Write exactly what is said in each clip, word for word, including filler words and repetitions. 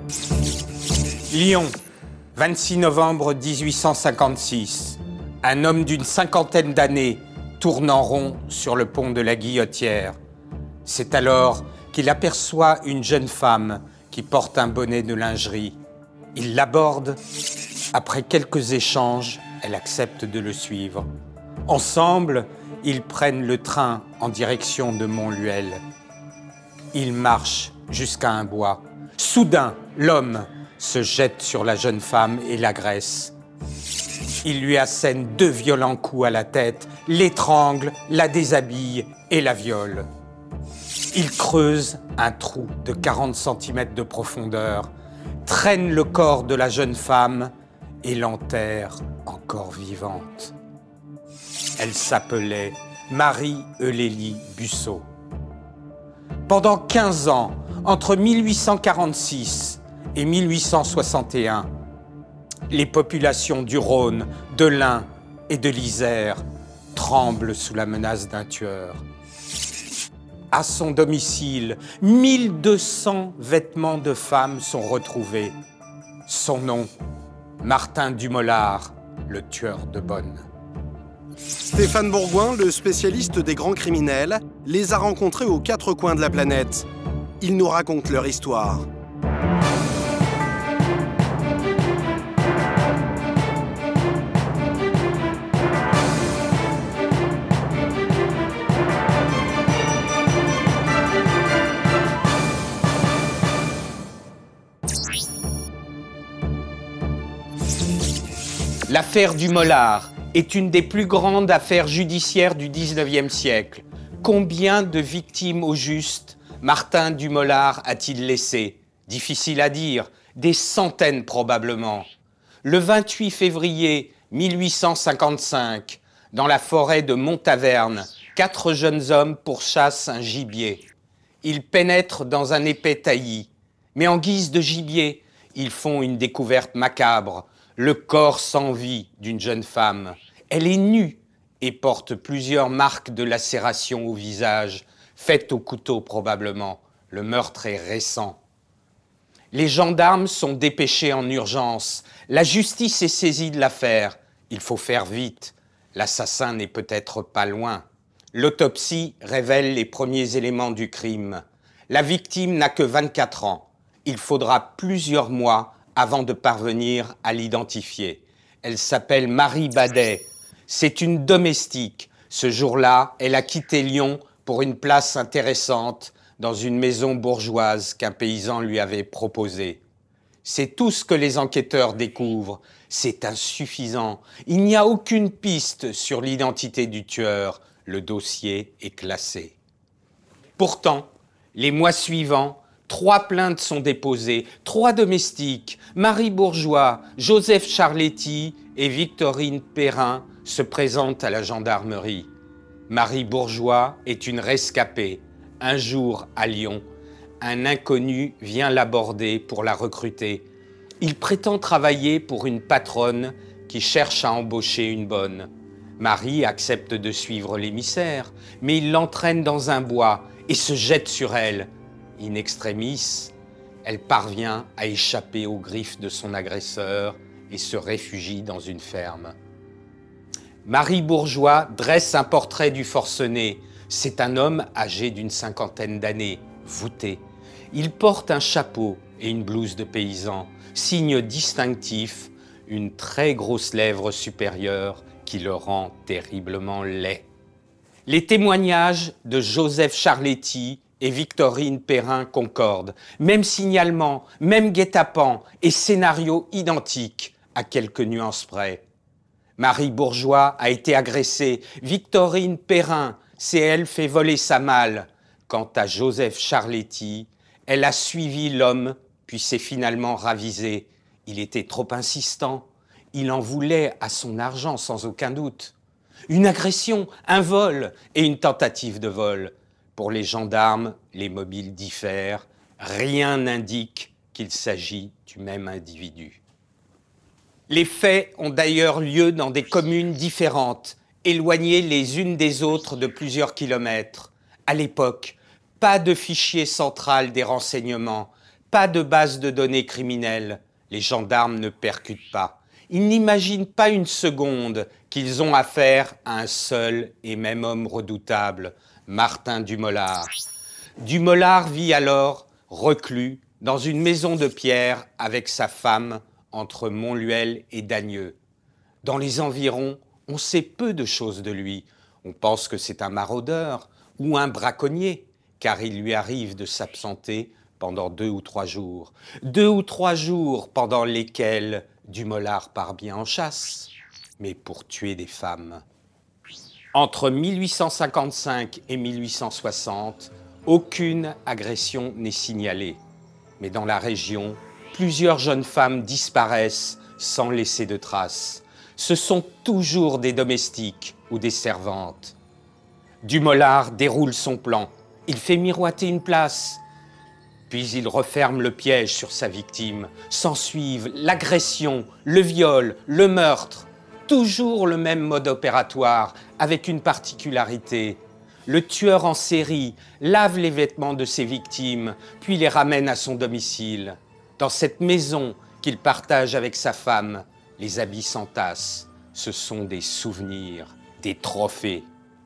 Lyon, vingt-six novembre mille huit cent cinquante-six. Un homme d'une cinquantaine d'années tourne en rond sur le pont de la Guillotière. C'est alors qu'il aperçoit une jeune femme qui porte un bonnet de lingerie. Il l'aborde. Après quelques échanges, elle accepte de le suivre. Ensemble, ils prennent le train en direction de Montluel. Ils marchent jusqu'à un bois. Soudain, l'homme se jette sur la jeune femme et l'agresse. Il lui assène deux violents coups à la tête, l'étrangle, la déshabille et la viole. Il creuse un trou de quarante centimètres de profondeur, traîne le corps de la jeune femme et l'enterre encore vivante. Elle s'appelait Marie-Eulélie Busseau. Pendant quinze ans, entre mille huit cent quarante-six et mille huit cent soixante et un, les populations du Rhône, de l'Ain et de l'Isère tremblent sous la menace d'un tueur. À son domicile, mille deux cents vêtements de femmes sont retrouvés. Son nom, Martin Dumollard, le tueur de bonnes. Stéphane Bourgoin, le spécialiste des grands criminels, les a rencontrés aux quatre coins de la planète. Ils nous racontent leur histoire. L'affaire Dumollard est une des plus grandes affaires judiciaires du dix-neuvième siècle. Combien de victimes au juste Martin Dumollard a-t-il laissé? Difficile à dire, des centaines probablement. Le vingt-huit février mille huit cent cinquante-cinq, dans la forêt de Montaverne, quatre jeunes hommes pourchassent un gibier. Ils pénètrent dans un épais taillis, mais en guise de gibier, ils font une découverte macabre. Le corps sans vie d'une jeune femme. Elle est nue et porte plusieurs marques de lacération au visage, faites au couteau probablement. Le meurtre est récent. Les gendarmes sont dépêchés en urgence. La justice est saisie de l'affaire. Il faut faire vite. L'assassin n'est peut-être pas loin. L'autopsie révèle les premiers éléments du crime. La victime n'a que vingt-quatre ans. Il faudra plusieurs mois avant de parvenir à l'identifier. Elle s'appelle Marie Badet. C'est une domestique. Ce jour-là, elle a quitté Lyon pour une place intéressante dans une maison bourgeoise qu'un paysan lui avait proposée. C'est tout ce que les enquêteurs découvrent. C'est insuffisant. Il n'y a aucune piste sur l'identité du tueur. Le dossier est classé. Pourtant, les mois suivants, trois plaintes sont déposées, trois domestiques, Marie Bourgeois, Joseph Charletti et Victorine Perrin se présentent à la gendarmerie. Marie Bourgeois est une rescapée. Un jour, à Lyon, un inconnu vient l'aborder pour la recruter. Il prétend travailler pour une patronne qui cherche à embaucher une bonne. Marie accepte de suivre l'émissaire, mais il l'entraîne dans un bois et se jette sur elle. In extremis, elle parvient à échapper aux griffes de son agresseur et se réfugie dans une ferme. Marie Bourgeois dresse un portrait du forcené. C'est un homme âgé d'une cinquantaine d'années, voûté. Il porte un chapeau et une blouse de paysan, signe distinctif, une très grosse lèvre supérieure qui le rend terriblement laid. Les témoignages de Joseph Charletti et Victorine Perrin concordent. Même signalement, même guet-apens et scénario identique à quelques nuances près. Marie Bourgeois a été agressée. Victorine Perrin s'est elle fait voler sa malle. Quant à Joseph Charletti, elle a suivi l'homme puis s'est finalement ravisée. Il était trop insistant. Il en voulait à son argent sans aucun doute. Une agression, un vol et une tentative de vol. Pour les gendarmes, les mobiles diffèrent. Rien n'indique qu'il s'agit du même individu. Les faits ont d'ailleurs lieu dans des communes différentes, éloignées les unes des autres de plusieurs kilomètres. À l'époque, pas de fichier central des renseignements, Pas de base de données criminelles. Les gendarmes ne percutent pas. Ils n'imaginent pas une seconde qu'ils ont affaire à un seul et même homme redoutable, Martin Dumolard. Dumolard vit alors, reclus, dans une maison de pierre avec sa femme entre Montluel et Dagneux. Dans les environs, on sait peu de choses de lui. On pense que c'est un maraudeur ou un braconnier, car il lui arrive de s'absenter pendant deux ou trois jours. Deux ou trois jours pendant lesquels Dumolard part bien en chasse, mais pour tuer des femmes. Entre mille huit cent cinquante-cinq et mille huit cent soixante, aucune agression n'est signalée. Mais dans la région, plusieurs jeunes femmes disparaissent sans laisser de traces. Ce sont toujours des domestiques ou des servantes. Dumolard déroule son plan. Il fait miroiter une place. Puis il referme le piège sur sa victime. S'ensuivent l'agression, le viol, le meurtre. Toujours le même mode opératoire, avec une particularité. Le tueur en série lave les vêtements de ses victimes, puis les ramène à son domicile. Dans cette maison qu'il partage avec sa femme, les habits s'entassent. Ce sont des souvenirs, des trophées.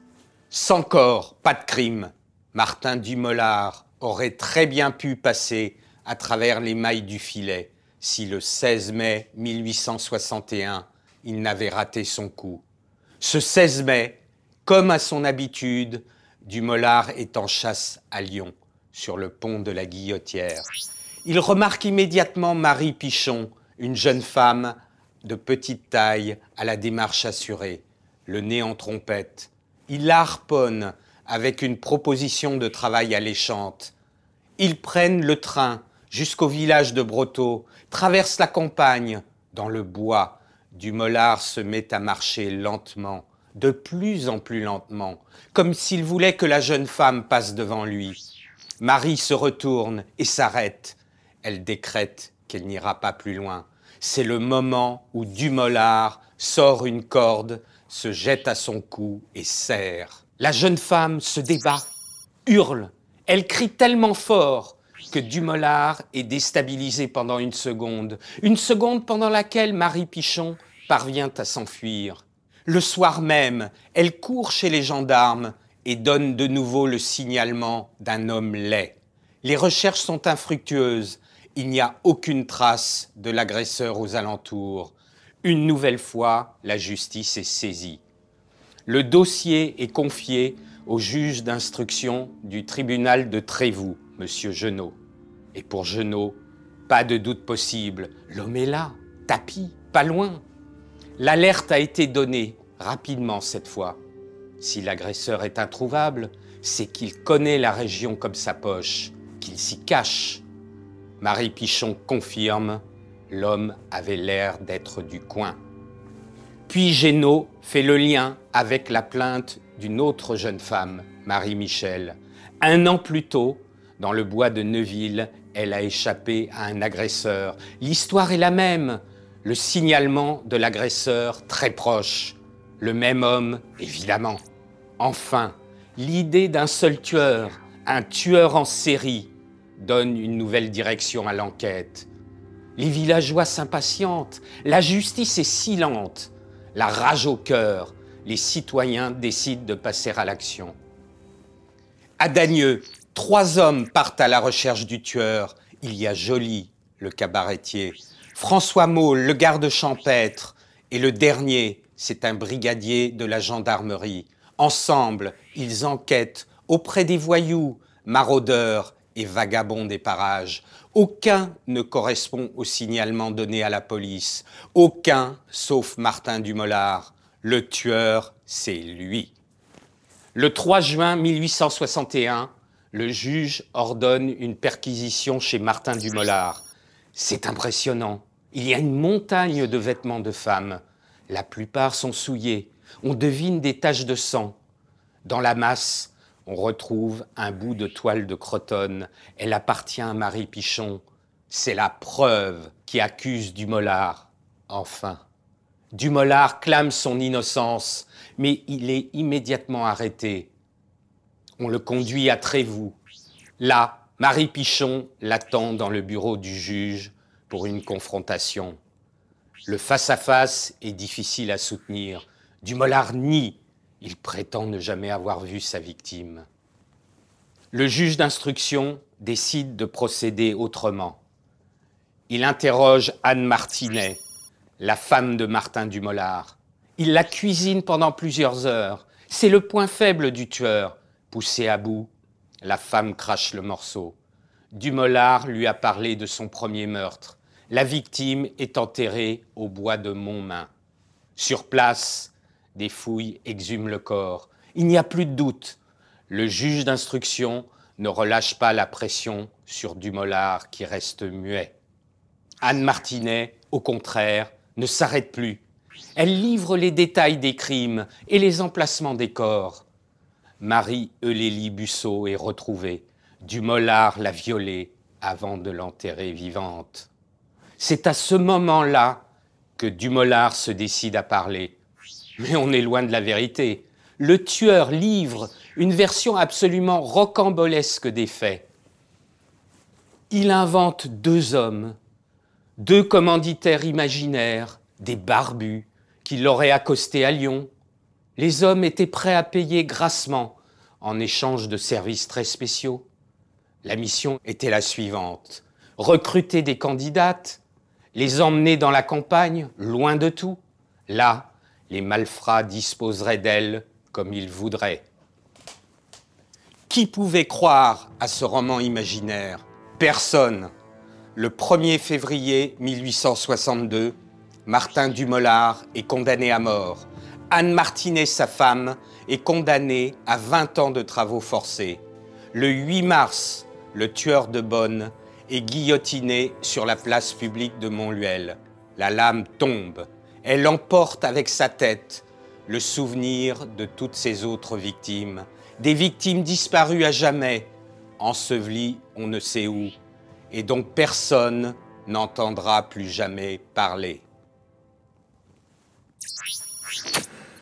Sans corps, pas de crime. Martin Dumolard aurait très bien pu passer à travers les mailles du filet si le seize mai mille huit cent soixante et un, il n'avait raté son coup. Ce seize mai, comme à son habitude, Dumolard est en chasse à Lyon, sur le pont de la Guillotière. Il remarque immédiatement Marie Pichon, une jeune femme de petite taille à la démarche assurée, le nez en trompette. Il la harponne avec une proposition de travail alléchante. Ils prennent le train jusqu'au village de Brotteaux, traversent la campagne. Dans le bois, Dumolard se met à marcher lentement, de plus en plus lentement, comme s'il voulait que la jeune femme passe devant lui. Marie se retourne et s'arrête. Elle décrète qu'elle n'ira pas plus loin. C'est le moment où Dumolard sort une corde, se jette à son cou et serre. La jeune femme se débat, hurle. Elle crie tellement fort que Dumolard est déstabilisé pendant une seconde. Une seconde pendant laquelle Marie Pichon parvient à s'enfuir. Le soir même, elle court chez les gendarmes et donne de nouveau le signalement d'un homme laid. Les recherches sont infructueuses. Il n'y a aucune trace de l'agresseur aux alentours. Une nouvelle fois, la justice est saisie. Le dossier est confié au juge d'instruction du tribunal de Trévoux, M. Genot. Et pour Genot, pas de doute possible. L'homme est là, tapis, pas loin. L'alerte a été donnée rapidement cette fois. Si l'agresseur est introuvable, c'est qu'il connaît la région comme sa poche, qu'il s'y cache. Marie Pichon confirme, l'homme avait l'air d'être du coin. Puis Genot fait le lien avec la plainte d'une autre jeune femme, Marie Michel. Un an plus tôt, dans le bois de Neuville, elle a échappé à un agresseur. L'histoire est la même, le signalement de l'agresseur très proche. Le même homme, évidemment. Enfin, l'idée d'un seul tueur, un tueur en série, donne une nouvelle direction à l'enquête. Les villageois s'impatientent, la justice est silente. La rage au cœur, les citoyens décident de passer à l'action. À Dagneux, trois hommes partent à la recherche du tueur. Il y a Joly, le cabaretier, François Maule, le garde champêtre, et le dernier, c'est un brigadier de la gendarmerie. Ensemble, ils enquêtent auprès des voyous, maraudeurs et vagabonds des parages. Aucun ne correspond au signalement donné à la police. Aucun, sauf Martin Dumolard. Le tueur, c'est lui. Le trois juin mille huit cent soixante et un, le juge ordonne une perquisition chez Martin Dumolard. C'est impressionnant. Il y a une montagne de vêtements de femmes. La plupart sont souillés. On devine des taches de sang. Dans la masse, on retrouve un bout de toile de crotonne. Elle appartient à Marie Pichon. C'est la preuve qui accuse Dumolard. Enfin, Dumolard clame son innocence, mais il est immédiatement arrêté. On le conduit à Trévoux. Là, Marie Pichon l'attend dans le bureau du juge pour une confrontation. Le face-à-face est difficile à soutenir. Dumollard nie. Il prétend ne jamais avoir vu sa victime. Le juge d'instruction décide de procéder autrement. Il interroge Anne Martinet, la femme de Martin Dumollard. Il la cuisine pendant plusieurs heures. C'est le point faible du tueur. Poussée à bout, la femme crache le morceau. Dumollard lui a parlé de son premier meurtre. La victime est enterrée au bois de Montmain. Sur place, des fouilles exhument le corps. Il n'y a plus de doute. Le juge d'instruction ne relâche pas la pression sur Dumollard qui reste muet. Anne Martinet, au contraire, ne s'arrête plus. Elle livre les détails des crimes et les emplacements des corps. Marie-Eulélie Busseau est retrouvée. Dumollard l'a violée avant de l'enterrer vivante. C'est à ce moment-là que Dumollard se décide à parler. Mais on est loin de la vérité. Le tueur livre une version absolument rocambolesque des faits. Il invente deux hommes, deux commanditaires imaginaires, des barbus, qui l'auraient accosté à Lyon. Les hommes étaient prêts à payer grassement en échange de services très spéciaux. La mission était la suivante: recruter des candidates, les emmener dans la campagne, loin de tout. Là, les malfrats disposeraient d'elles comme ils voudraient. Qui pouvait croire à ce roman imaginaire? Personne. Le premier février mille huit cent soixante-deux, Martin Dumollard est condamné à mort. Anne Martinet, sa femme, est condamnée à vingt ans de travaux forcés. Le huit mars, le tueur de Bonne est guillotiné sur la place publique de Montluel. La lame tombe. Elle emporte avec sa tête le souvenir de toutes ses autres victimes. Des victimes disparues à jamais, ensevelies on ne sait où, et dont personne n'entendra plus jamais parler.